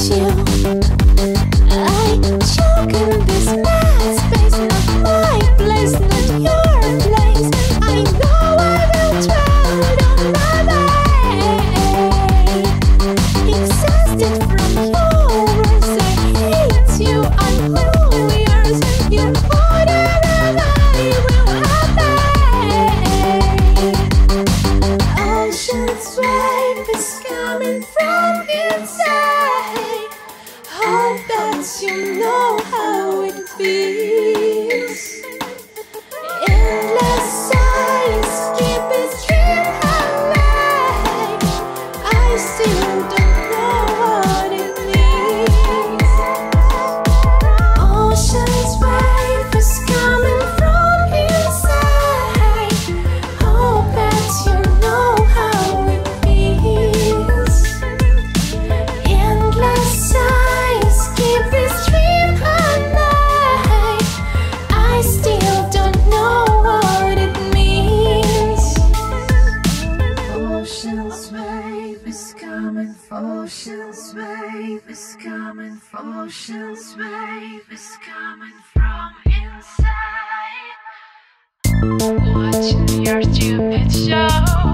Ocean's wave is coming from inside. Watching your stupid show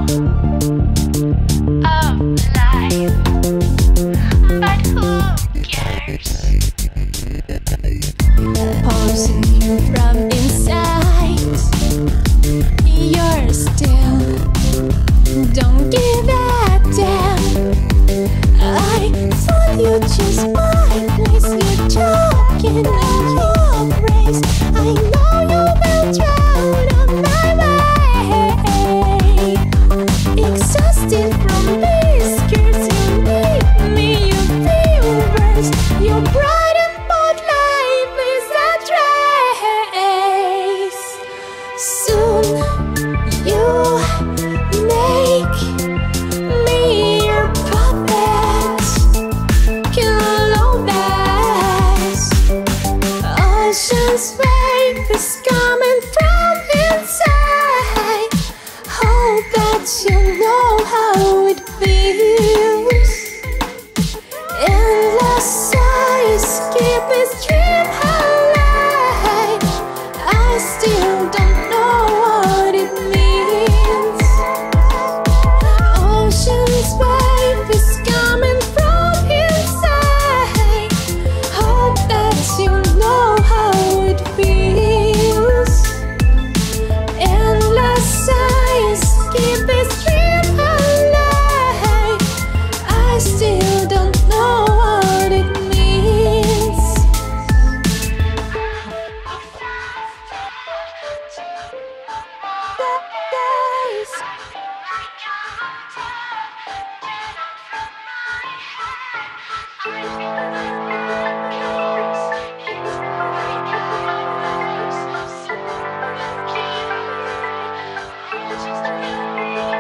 of life, but who cares? Pulsing you from inside. You're still, don't give a damn. I thought you just my place. You're talking in your praise. I know you will drown on my way. Exhausted from these scares, you need me, you feel worse. Your bright and bold life is a trace. Soon you make me your puppet. Kill all that. Ocean's wave is coming from inside. Hope that you know how it feels. Endless eyes keep this dream alive. I still don't know what it means. Ocean's wave is coming from inside. Hope that you know how it feels. Endless eyes keep this dream alive. I still don't know what it means. Guys.